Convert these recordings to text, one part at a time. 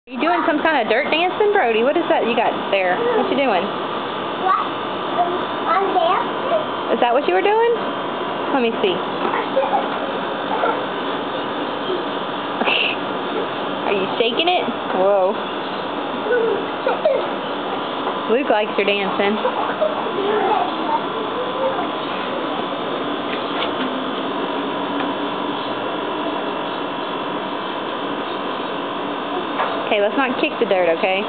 Are you doing some kind of dirt dancing, Brody? What is that you got there? What you doing? What? I'm dancing. Is that what you were doing? Let me see. Are you shaking it? Whoa. Luke likes your dancing. Okay, let's not kick the dirt, okay?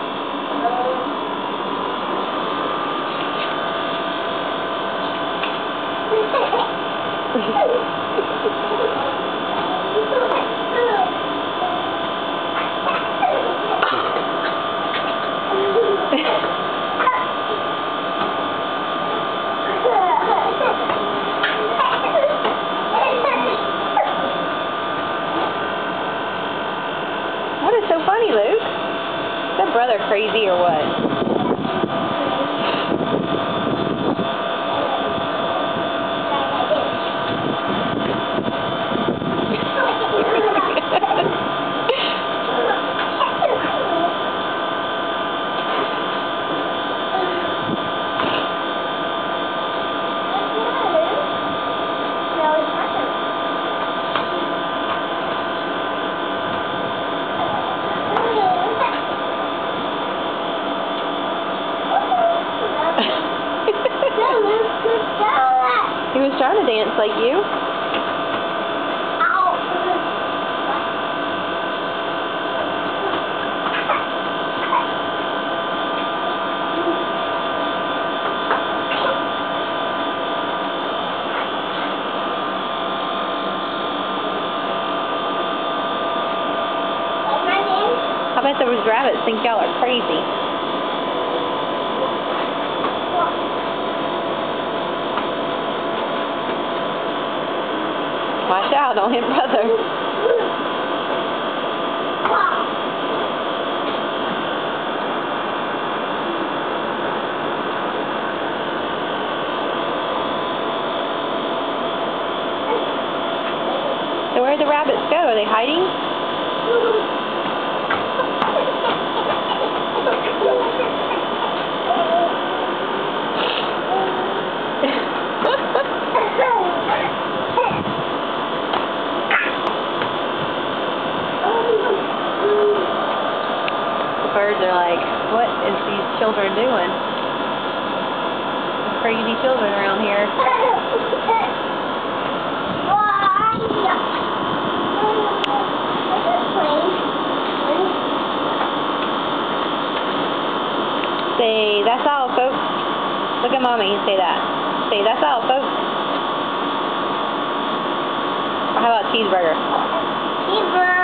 What is so funny, Luke? Is that brother crazy or what? He was trying to dance like you. I bet those rabbits think y'all are crazy. Watch out, don't hit brother. So where'd the rabbits go? Are they hiding? The birds are like, what is these children doing? Crazy children around here. Say, that's all, folks. Look at Mommy and say that. Say, that's all, folks. Or how about cheeseburger? Cheeseburger.